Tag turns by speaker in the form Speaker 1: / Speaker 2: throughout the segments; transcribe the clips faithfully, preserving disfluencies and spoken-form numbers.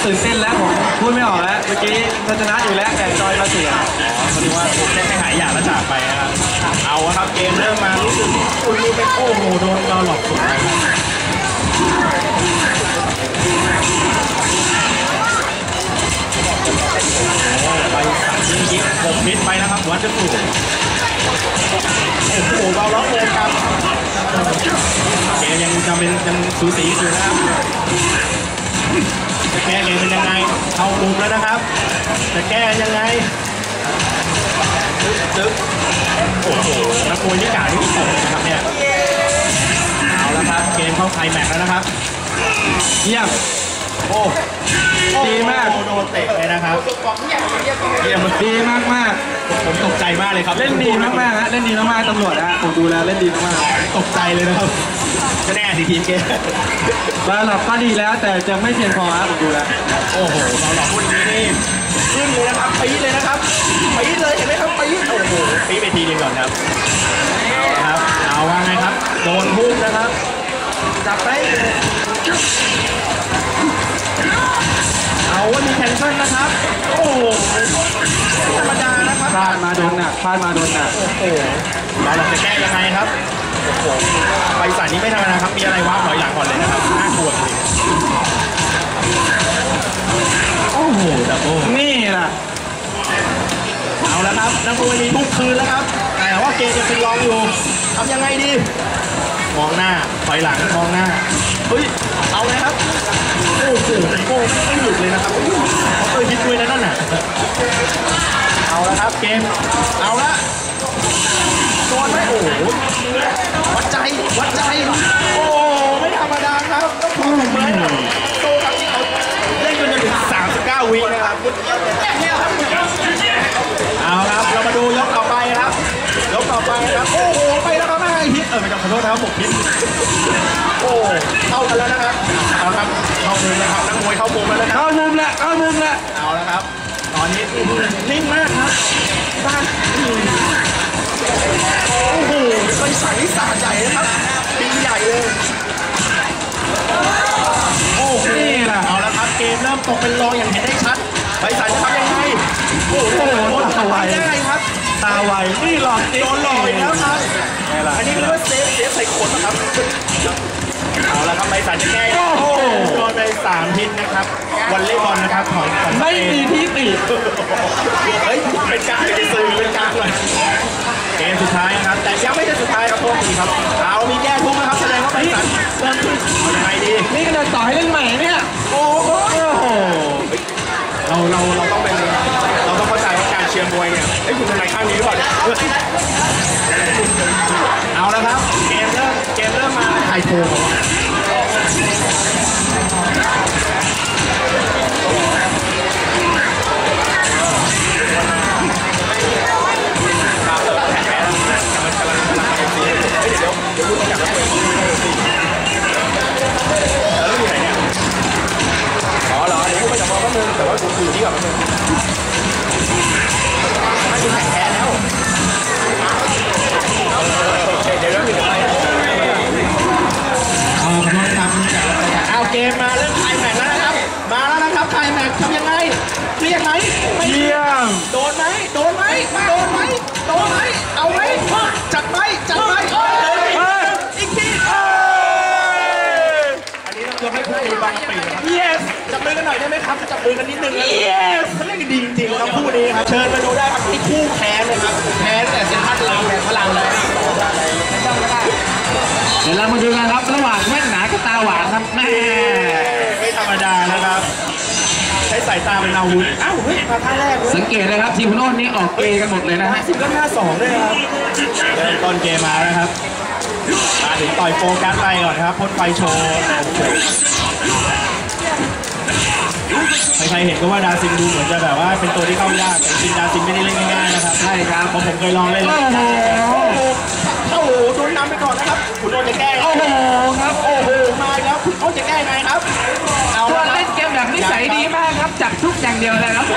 Speaker 1: ตื่นเต้นแล้วผมพูดไม่ออกแล้วเมื่อกี้เราชนะอยู่แล้วแต่จอยมาเสีย
Speaker 2: พอดีว่าผมได้หายอยากแล้วจากไปนะครับเอาครับเกมเริ่มมารู้สึกคุณดูเป็นโอ้โหโดนเราหลอกสุดไปโอ้ไปสั่งยิงหกมิดไปนะครับวันจะถูกโอ้โหเราล็อกเลยครับเกมยังจำเป็นยังสูสีอยู่นะครับจะแก้เกมเป็นยังไงเข้ามุมแล้วนะครับจะแก้ยังไงตึ๊บโอ้โหนักมวยที่กาดที่ตกนะครับเนี่ยเอาแล้วครับเกมเข้าไคลแม็กซ์แล้วนะครับ
Speaker 1: เยี่ยม
Speaker 2: โอ้
Speaker 1: ดีมาก
Speaker 2: โดนเตะเลยนะครับ
Speaker 1: เยี่ยมดีมากมาก
Speaker 2: ผมตกใจมากเลยครับ
Speaker 1: เล่นดีมากมากฮะเล่นดีมากๆตำรวจฮะผมดูแล้วเล่นดีมาก
Speaker 2: ตกใจเลยนะครับก็แน่สิทีมเกม
Speaker 1: บาหลอกก็ดีแล้วแต่จะไม่เพียงพอฮะผมดูแล้ว
Speaker 2: โอ้โหบาหลอกคนนี้นี่ขึ้นเลยนะครับปี๊ดเลยนะครับปี๊ดเลยเห็นไหมครับปี๊ดโอ้โหปี๊ดไปทีนึงก่อนครับเอาครับเอาว่าไงครับโดนพุ่งนะครับจับไปเอาว่ามีแคนเซิลนะครับโอ้โหธรรมดานะครับ
Speaker 1: พลาดมาโดนหนักพลาดมาโดนหนัก
Speaker 2: โอ้โหเราจะแก้ยังไงครับโอ้โหไปสายนี้ไม่ธรรมดาครับมีอะไรวะถอยหลังก่อนเลยนะครับน่ากลัวจริงโอ้โหแต่โอ้
Speaker 1: นี่แหละ
Speaker 2: เอาแล้วครับนักมวยมีทุกคืนแล้วครับแต่ว่าเกมยังเป็นรองอยู่ทำยังไงดีมองหน้าถอยหลังมองหน้าเฮ้ยเอาเลยครับโอ้โหโอ้ไม่หยุดเลยนะครับเขาเคยคิดด้วยนะนั่นน่ะเอาแล้วครับเกมเอาละโดนไหมโอ้โหวัดใจวัดใจโอ้ไม่ธรรมดาครับต้องขอผมเลยโตครับที่เขาเล่นจนถึงสามสิบเก้าวินะครับเอาครับเรามาดูยกต่อไปครับยกต่อไปครับโอ้โหไปแล้วครับไม่ให้ฮิตเออไม่ต้องขอโทษนะครับผมฮิตโอ้เข้ากันแล้วนะครับเอาครับเข้ามุมนะครับนักมวยเข้ามุมแล้วนะครับ
Speaker 1: เข้ามุมแล้วเข้ามุมแล้ว
Speaker 2: เอาแล้วครับตอนนี้นิ่งมากครับบ้านโอ้โหไปใส่สาใหญ่นะครับปีใหญ่เลยโอ้นี่แหละเอาแล้วครับเกมเริ่มตกเป็นรองอย่างเห็นได้ชัดไปใส่จะทำยังไงโอ้โหตาไวได้ครับ
Speaker 1: ตาไวนี่หลอก
Speaker 2: โดนหลอกอีกแล้วครับอันนี้เรียกว่าเซฟเซฟใส่ขนนะครับเอาแล้วครับไปใส่จะแก้โอ้โหโดนไปสามพิษนะครับวอลเลย์บอลนะครับของ
Speaker 1: ไม่มีที่ติด
Speaker 2: เฮ้ยเป็นการเป็นสื่อเป็นการเลยเกมสุดท้ายนะครับแต่ยังไม่ใช่สุดท้ายครับโทษทีครับเอามีแก้ทุกนะครับแสดงว่าไปสันเริ่มขึ้นยังไงดี
Speaker 1: นี่ขนาดต่อให้เล่นใหม่เนี่ย
Speaker 2: โอ้โหเราเราเราต้องเป็นเราต้องเข้าใจว่าการเชียร์มวยเนี่ยไอ้คุณทำไมข้างนี้หรือเปล่าเอาแล้วครับเกมเริ่มเกมเริ่มมาไฮโฟอ๋อเหรอเดี๋ยวพูดไปจากมอแป๊บนึงแต่ว่าผมอยู่ที่ก่อนแป๊บนึงไม่ดูแข่งแพ้แล้วเดี๋ยวเดี๋ยวมีอะไรเอาขอโทษครับเอาเกมมาเริ่มไคลแม็กซ์แล้วนะครับมาแล้วนะครับไคลแม็กซ์ทำยังไงเรียกไหม
Speaker 1: เยี่ยม
Speaker 2: โดนไหมโดนไหมโดนไหมโดนไหมเอาไหมจัดไหมจัดไหมอีกทีอันนี้ต้องยกให้ผู้ดูบางปีนะครับ yes จับมือกันหน่อยได้ไหมครับจับมือกันนิดนึง yes เขาเล่นดีจริงๆครับคู่นี้ครับเชิญมาดูได้ครับที่คู่แพ้เลยครับแพ้แต่เซ็นทรัลเราแพ้พลังเลย
Speaker 1: เดี๋ยวเรามาดูกันครับระหว่างแว่นหนากับตาหวานครับแม่
Speaker 2: ไม่ธรรมดานะครับใช้สายตาเป็นอาวุธอ้าวเฮ้ยมาท่าแรก
Speaker 1: สังเกตเลยครับทีมโน่นนี่ออกเกย์กันหมดเลยนะฮะ
Speaker 2: สิบก็ห้าสองด้วยครับเริ่มต้นเกมมาแล้วครับมาถึงต่อยโฟกัสไปก่อนครับพ่นไฟโชว์ใครๆเห็นก็ว่าดาซินดูเหมือนจะแบบว่าเป็นตัวที่เข้ายากแต่จริงดาซินไม่ได้เล่นง่ายๆนะครับ
Speaker 1: ใช่ครับ
Speaker 2: เพราะผมเคยลองเล่นแล้วโอ้โหโดนนำไปก่อนนะครับคุณโดนจะแก้
Speaker 1: โอ้โหครับ
Speaker 2: โอ้โหมาแล้วคุณโดนจะแก้ไงครับ
Speaker 1: เอาเล่นเกมแบบนิสัยดีมากครับจับทุกอย่างเดียวเลยครับ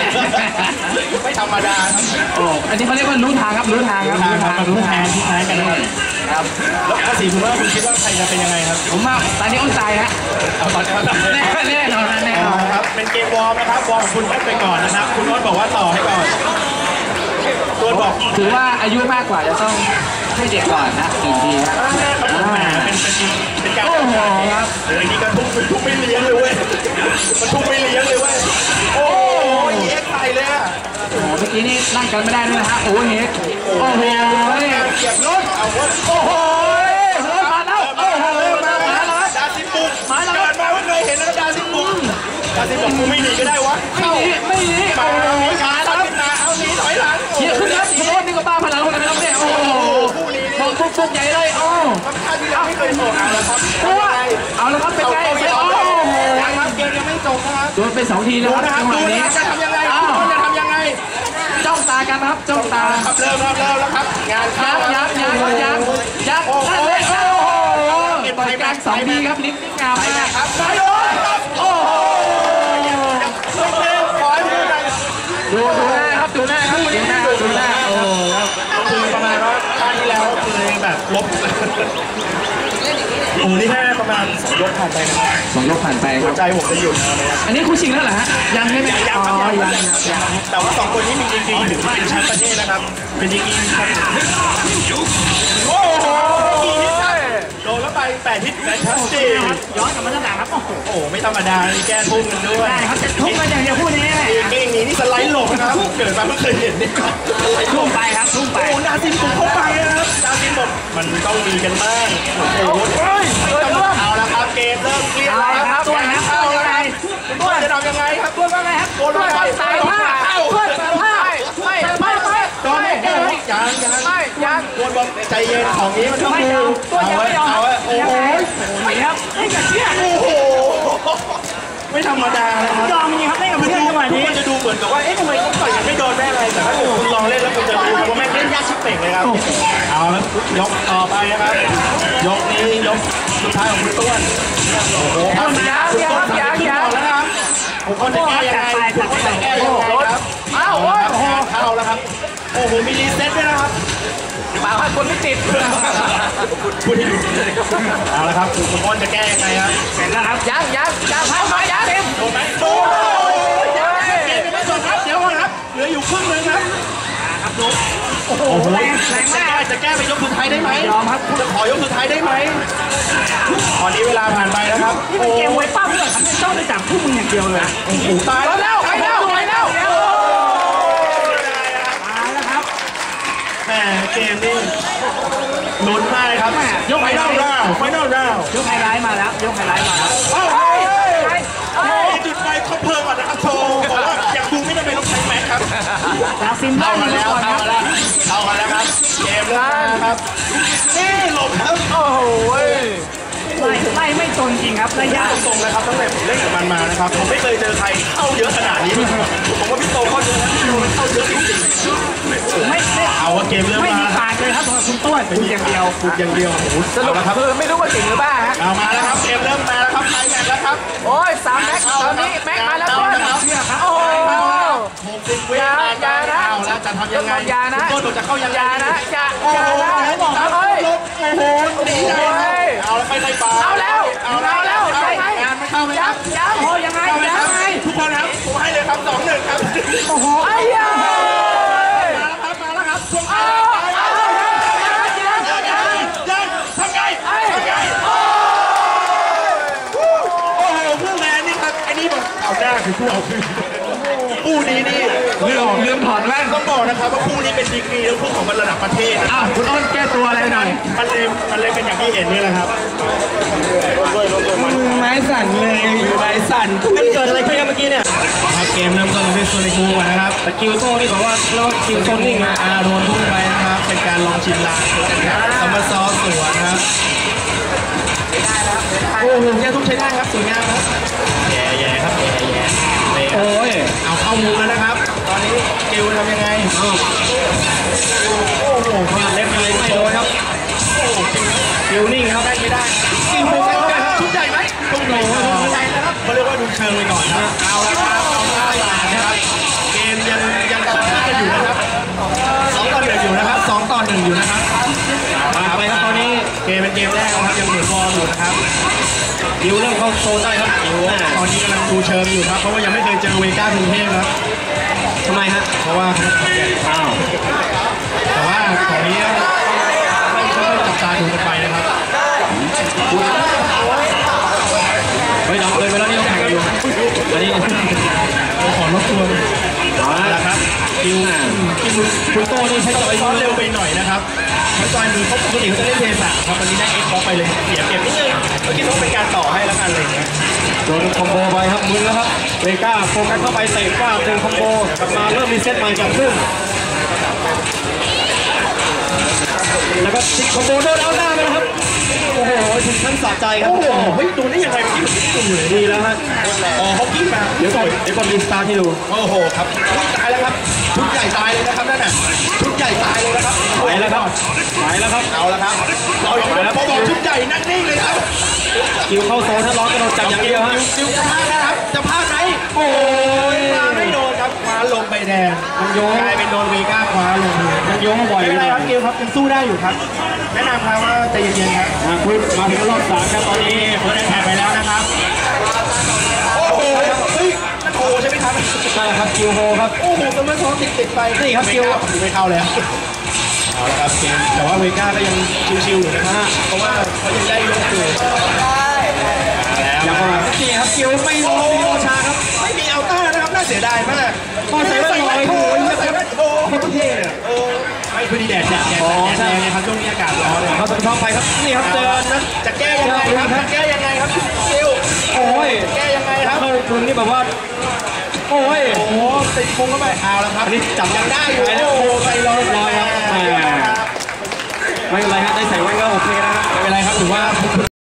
Speaker 2: ไม่ธรรมดาครับ
Speaker 1: โอ้อันนี้เขาเรียกว่ารู้ทางครับรู้ทางครับ
Speaker 2: รู้ทางรู้ทางที่ท้ายกันครับ
Speaker 1: ครับ
Speaker 2: แล้วภาษีคุณว่าคุณคิดว่าใครจะเป็นยังไงครับ
Speaker 1: ผมว่าตอนนี้อ้นตายฮะ
Speaker 2: เอาตอนนี้ครับ
Speaker 1: แน่แน่นอนนะแน่นอน
Speaker 2: ครับเป็นเกมวอร์มนะครับวอร์มของคุณอ้นไปก่อนนะครับคุณอ้นบอกว่าต่อให้ก่อนตัวบอก
Speaker 1: ถือว่าอายุมากกว่าจะต้องให้เด็กก่อนนะหนึ่งทีครับ
Speaker 2: ครับผมแหมเป็นเป็นเป็นการ
Speaker 1: โอ้โหครับ
Speaker 2: เดี๋ยวนี้ก็ทุบทุบไม่เลี้ยงเลยเว้ยมันทุบไม่เลี้ยงเลยเว้ยโอ้ยเอ็กซ์ใส่เลยอะ
Speaker 1: โอ้โหเมื่อกี้นี่นั่งกันไม่ได้ด้วยนะฮะโอ้โหเฮดโอ้โห
Speaker 2: เกียบรถเอาเว้ย
Speaker 1: โอ้โหโอ้มาแล้วโอ้โหมาแล้ว
Speaker 2: ดาซิปุกเกิดมาไม่เคยเห็นแล้วดาซิปุกดาซิปุกกูไม่หนีก็ได้วะ
Speaker 1: ไม่หนีไม่หนี
Speaker 2: มา
Speaker 1: โอ้โห
Speaker 2: กา
Speaker 1: มา
Speaker 2: แล้
Speaker 1: แล้ว ว
Speaker 2: มาเอาหนีถอยหลัง
Speaker 1: เยอะขึ้นแล้วโอ้นี่ก็บ้าพลังคนนั้นเนี่ยโอ้โหมองปุ๊บปุ๊บใหญ่เลยโอ้
Speaker 2: ครั้งที่แล้วไม่เคยโผล่เอาแล้วครับ
Speaker 1: เพราะว่าเอาแล้วครับเป็นไงโอ้โห
Speaker 2: ยังครับเกมยังไม่จบนะครับ
Speaker 1: โดนไปสองทีนะ
Speaker 2: ดู
Speaker 1: ครับ
Speaker 2: นะครับ
Speaker 1: จังหวะ
Speaker 2: ดูนะ
Speaker 1: นี้
Speaker 2: ครับจะทำยังไง
Speaker 1: อ้าว
Speaker 2: คุณจะทำยังไง
Speaker 1: จ้องตากันครับจ้องตา
Speaker 2: ครับเริ่มครับเริ่มแล้วครับงานเข้า
Speaker 1: ยักยักยักยักยักนั่นเลยโอ้โหต่อยกันสองทีครับลิ้นงามมาก
Speaker 2: ครับไปเลยครับโอ้โหไม่เต็มขอให้ดูหน่อย
Speaker 1: ดูดูหน้าครับดูหน้าครับดูหน้าดูหน้าโอ้โห
Speaker 2: คือประมาณว่าครั้งที่แล้วคือแบบลบโอ้นี่แค่ประมาณสองยกผ่านไปนะครับ
Speaker 1: สองยกผ่านไปค
Speaker 2: หั
Speaker 1: รั
Speaker 2: ว
Speaker 1: บ
Speaker 2: ใจผมจะหยุดนะเนี่ย
Speaker 1: อันนี้คู่ชิงแล้วเหรอฮะยังใช่ไหม
Speaker 2: ยัง
Speaker 1: อ๋
Speaker 2: ครับ
Speaker 1: อ
Speaker 2: ยัง
Speaker 1: ยัง
Speaker 2: ยัง
Speaker 1: ยัง
Speaker 2: แต่ว่าสองคนนี้มีจริงๆถึงเป็นแชมป์ประเทศนะครับเป็นจริงๆครับโอ้โหโดนแล้วไปแปดฮิตแฟนตาสติก
Speaker 1: ย้อนกลับมาด้านหลังครับโอ้โห
Speaker 2: โอ้ไม่ธรรมดานี่แก้ทุ่มกันด้วย
Speaker 1: ได้ครับจะทุบกันอย่างเดียวคู่นี้
Speaker 2: เก่งนี้นี่สไลด์หลบนะครับเกิดมาเพิ่งเคยเห็นนี่ครับ
Speaker 1: ทุ่มไปครับทุ่มไป
Speaker 2: โอ้ดาซินบุกเข้าไปนะครับดาซินบอกมันต้องมีกันบ้างโอ้โหเอาละครับเกมเริ่มเครียด
Speaker 1: เอา
Speaker 2: แล้ว
Speaker 1: ละ
Speaker 2: ค
Speaker 1: ค
Speaker 2: รั
Speaker 1: รั
Speaker 2: บบ
Speaker 1: ตัวนะตัวยังไง
Speaker 2: ตัวจะทำยังไงครับ
Speaker 1: ตัวว่าไงครับตัวว่าสายผ้าตัวสายผ้าไม่ไม่ไม่
Speaker 2: ตัวไม่เก่งยังยัง
Speaker 1: ไม่ยัง
Speaker 2: ตัวบอกใจเย็นของนี้มันต้อง
Speaker 1: ไม่
Speaker 2: ดู
Speaker 1: เอาตัวยังไม่ยอม
Speaker 2: เอาไว้โอ้โห
Speaker 1: ไม่ครับให้กับเชี่ย
Speaker 2: โอ้โหไม่ธรรมดานะครับ
Speaker 1: ยอมนี่ครับให้กับเชี่ยจังหวะ
Speaker 2: ทุก
Speaker 1: นี้
Speaker 2: คนจะดูเหมือนกับว่าเอ๊ะทำไมเขาต่อยกันไม่โดนได้อะไรแต่ถ้าคุณลองเล่นแล้วคุณจะรู้ว่าแม่งเล่นยากชิบเป่งเลยครับเอาแล้วยกต่อไปนะครับยกนี้ยกสุดท้ายของคุณต้วนโอ้โห
Speaker 1: เอายางยางยางยาง
Speaker 2: แล้วครับผมคนจะแก้ยังไงผมคนจะแก้ยังไงครับ
Speaker 1: อ้าว
Speaker 2: เอา
Speaker 1: โอ้
Speaker 2: ละ
Speaker 1: โห
Speaker 2: ครับเข้าแล้วครับโอ้โหมีรีเซ็ตด้วยนะครับ
Speaker 1: มาว่าคนไม่ติด
Speaker 2: พูดให้ดูเอาละครับคุณต้นจะแก้ยังไงครับ
Speaker 1: เสร็จแล้วครับยางยางยางเข้ามายางเต็ม
Speaker 2: โดนไหมโดนเกมไม่จบครับเดี๋ยวก่อนครับเหลืออยู่ครึ่งนึงครับครับลุกโอ้โหแรงแรงมากจะแก้ไปยกสุดท้ายได้ไหมยอมครับจะขอยกสุดท้ายได้ไหมตอนนี้เวลาผ่านไปนะครับ
Speaker 1: นี่เป็นเกมมวยปั้มด้วยครับไม่ต้องไปจับคู่มืออย่างเดียวเลย
Speaker 2: โอ้โหตาย
Speaker 1: แล้วไปแล้วไปแล้ว
Speaker 2: มาแล้วครับแหมเกมนี้ลุ้นมากเลยครับยกไฟนอลราวไฟนอลราวย
Speaker 1: กไฮไลท์มาแล้วยกไฮไลท์มาแล้ว
Speaker 2: โอ้โหจุดไฟคบเพลิงก่อนนะครับโชว์บอกว่าอยากดูไม่ได้ไปลงใช้แม็กครับ
Speaker 1: ดาซินบ้า
Speaker 2: เข้า
Speaker 1: อ
Speaker 2: มา
Speaker 1: ยู่
Speaker 2: แล้ว
Speaker 1: ก่อนค
Speaker 2: เข้า
Speaker 1: รับ
Speaker 2: มาแล้วเข้ามาแล้วครับเกมเริ่มมาครับนี่หลบครับโอ้โห
Speaker 1: ไล่ไล่ไม่ตรงจริงครับระยะ
Speaker 2: ตรงนะครับตั้งแต่ผมเล่นกับมันมานะครับผมไม่เคยเจอใครเข้าเยอะขนาดนี้ผมว่าพี่โตเข้าเยอะนะพี่โตเข้าเยอะจริง
Speaker 1: ไม่ไม่
Speaker 2: ๆเอาว่าเกมเริ่ม
Speaker 1: ไม่
Speaker 2: มา
Speaker 1: มีปากเลยครับคุณต้วนพูดอย่างเดียว
Speaker 2: พูดอย่างเดียวโอ้โห
Speaker 1: สรุป
Speaker 2: เอาละครับ
Speaker 1: คือไม่รู้ว่าจริงหรือบ้าฮะ
Speaker 2: เอามาแล้วครับเกมเริ่มมาแล้วครับไทยแมตช์แล้วครับ
Speaker 1: โอ้ยสามแม็กตอนนี้แม็กมาแล้วต้นโอ้โห
Speaker 2: หกสิบวินาทีเอาแล้วจะทำยังไง
Speaker 1: ยานะ
Speaker 2: คุณต้นจะเข้ายังไง
Speaker 1: ยานะยา
Speaker 2: โอ้
Speaker 1: ยา
Speaker 2: โห
Speaker 1: นะ
Speaker 2: บอกครับ
Speaker 1: เฮ้ย
Speaker 2: ลบโอ้โหหนีได้เอาแล้วไม่ได้ปา
Speaker 1: เอาแล้วเอาแล้ว
Speaker 2: เอา
Speaker 1: ยังไง
Speaker 2: งานไม่เข้าไหมค
Speaker 1: ยั
Speaker 2: รั
Speaker 1: ง
Speaker 2: บ
Speaker 1: ยังโอ้ยังไง
Speaker 2: เข้าไหม
Speaker 1: ยั
Speaker 2: ครับ
Speaker 1: งไง
Speaker 2: ทุกคนครับผมให้เลยครับสองหนึ่งครับ
Speaker 1: โอ้โหไอ้ยา
Speaker 2: มาแล้วครับมาแล้วครับช่วง
Speaker 1: เอาเอายังยังยัง
Speaker 2: ยังทำไงทำไงโอ้โหผู้แมนนี่ครับไอ้นี่บอกเอาหน้าคือผู้เอาคืนคู่นี้นี่
Speaker 1: ลืมลืมถอดแว่น
Speaker 2: ต้องบอกนะครับว่าคู่นี้เป็นดีกรีแล้วคู่ของมันระดับประเทศนะ
Speaker 1: อ้าวคุณอ้นแก้ตัวอะไรหน่อย
Speaker 2: มันเลยมันเลยเป็นอย่างที่เห็นนี่แหละครับ
Speaker 1: ไม้สั่นเลยไม้สั่น
Speaker 2: มันเกิดอะไรขึ้นเมื่อกี้เนี่ยครับเกมเริ่มต้นด้วยโซนิคูก่อนนะครับแต่คิวโซ่นี่บอกว่าเราคิวโซ่นิ่งมาอาโดนพุ่งไปนะครับเป็นการลองชิมลางสมซอสวนนะครับโอ้โหแค่ทุกใช้ได้ครับสวยงามครับแย่แย่ครับแย่แย่
Speaker 1: โอ้ย
Speaker 2: เอาเข้ามุมแล้วนะครับ ตอนนี้คิวทำยังไงโอ้โหพลาดเล็บเลยไม่โดนครับคิวนิ่งครับได้ไม่ได้คิวโซ่ครับชุดใหญ่ไหมชุดใหญ่ชุดใหญ่นะครับเขาเรียกว่าดูเชิงไปก่อนครับเอาละครับเอาหน้าตานะครับเกมยังยังต่อเนื่องกันอยู่นะครับสองต่อหนึ่งอยู่นะครับสองต่อหนึ่งอยู่นะครับมาไปครับตอนนี้เกมแรกนะครับยังหมุนบอลอยู่นะครับ
Speaker 3: ดิวเริ่มเข้าโซนได้ครับดิว
Speaker 2: ตอนนี้กำลังดูเชิงอยู่ครับเพราะว่ายังไม่เคยเจอเวก้ากรุงเทพครับ
Speaker 3: ทำไมฮะ
Speaker 2: เพราะว่า
Speaker 3: อ้าว
Speaker 2: แต่ว่าของนี้ไม่ค่อยจับตาดูกันไปนะครับ
Speaker 3: เฮ้ยเราเลยไปแล้วนี่เราแข่งกันอยู่อันนี้
Speaker 2: เราขอรบกวน
Speaker 3: เอาละ
Speaker 2: นะครับคิว
Speaker 3: คิวคุณโตนี่ใช้จอย
Speaker 2: ซ้อนเร็วไปหน่อยนะครับเพราะจอยมือเขาปกติเขาจะเล่นเทสะครับวันนี้ได้เอ็กซ์บล็อกไปเลยเสียเปรียบนิดนึงเมื่อกี้ต้องเป็นการต่อให้แล้วกันเลยนะ
Speaker 3: โดนคอมโบไปครับมึนแล้วครับเวก้าโฟกัสเข้าไปเตะว่าเจอคอมโบกลับมาเริ่มรีเซ็ตใหม่จากครึ่งแล้วก็ติดคอมโบโดนเอาหน้าไปแล้วครับโอ้โหถึงขั้นสะใจครับ
Speaker 2: โอ้โหเฮ้ยดูได้ยังไงเมื่อกี้ผมไม่ได้ดูเลย
Speaker 3: ดีแล้วฮะ
Speaker 2: อ๋อเขากิ้งมา
Speaker 3: เดี๋ยวก่อนเดี๋ยวก่อนรีสตาร์ทให้ดู
Speaker 2: โอ้โหครับตายแล้วครับชุดใหญ่ตายเลยนะครับนั่นน่ะชุดใหญ่ตายเลยนะครับ
Speaker 3: ไปแล้วครับไปแล้วครับ
Speaker 2: เอาละครับเราอย่างนี้พอบอกชุดใหญ่นั่งนิ่งเลยครับ
Speaker 3: คิวเข้าโซนถ้าร้อนกระโดดจับอย่างเดียวฮะ
Speaker 2: คิวจะพลาดนะครับจะพลาดไหมโอ้ยมาไม่โดนครับคว้าลงไปแดงมันโยงกลายเป็นโดนเวก้าคว้าลงเลย
Speaker 3: มันโยงบ่อย
Speaker 2: ไม่
Speaker 3: เล
Speaker 2: เป็น
Speaker 3: ย
Speaker 2: ไรครับคิวครับยังสู้ได้อยู่ครับแนะนำครับว่าใจเย็นๆครับ
Speaker 3: มาคุยมาถึงรอบสามครับตอนนี้
Speaker 2: เฟิร์สแอทแทกไปแล้วนะครับโอ้โหเฮ้ยนั่นโหใช่ไหมครับ
Speaker 3: ใช่ครับคิวโฮครับ
Speaker 2: โอ้โหตัวเมื่อซ้อมติดติดไป
Speaker 3: นี่ครับคิว
Speaker 2: ไม่เข้าแล้วเอาละครับเกมแต่ว่าเวก้าก็ยังชิวๆอยู่นะฮะเพราะว่าเขายังได้ลงอยู่แล้ว
Speaker 3: ยังมานี่ครับคิวไม่ลงมีโอชาครับ
Speaker 2: ไม่มีอัลต้านะครับน่าเสียดายมาก
Speaker 3: พอใส่แว่นลอยโอ้ย
Speaker 2: ใส่แว่นโอ้โหเท่อะเออไม่พอดีแดดแดดแดดแดดแรงนะครับช่วงนี้อากาศร้อนเลย
Speaker 3: เขาสัญช่องไปครับนี่ครับเจอนะ
Speaker 2: จะแก้ยังไงครับจะแก้ยังไงครับคิว
Speaker 3: โอ้ย
Speaker 2: แก้ยังไงครับ
Speaker 3: เข้าตรงนี้แบบว่าโอ้ย
Speaker 2: โอ้โหติดพุงเข้าไปเอาแล้วครับ
Speaker 3: อันนี้จับ
Speaker 2: ยังได้อยู่
Speaker 3: ไปแล้ว
Speaker 2: โอ้โหใส่รอ
Speaker 3: เรียบร้อยครับแหมไม่เป็นไรฮะได้ใส่แว่นก็โอเคนะฮะ
Speaker 2: ไม่เป็นไรครับถือว่า